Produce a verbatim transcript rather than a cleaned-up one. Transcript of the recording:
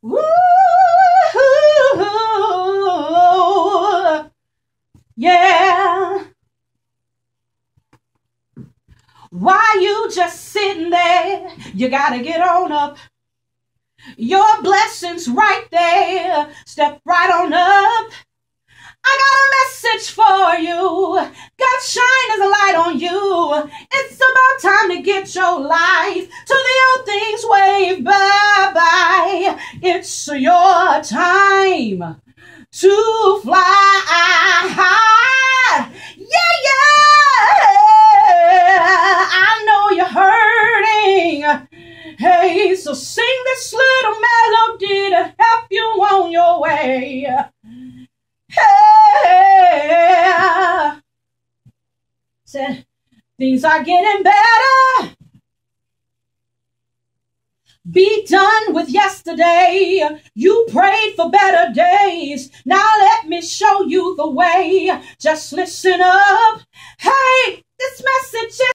Woo! Yeah. Why you just sitting there? You gotta get on up. Your blessings right there. Step right on up. I got a message for you. God shine as a light on you. It's about time to get your life to the old things wave bye-bye. It's your time to fly. Yeah, yeah. I know you're hurting. Hey, so sing this little melody to help you on your way. Hey, said things are getting better. Be done with yesterday. You prayed for better days. Now let me show you the way. Just listen up. Hey, this message is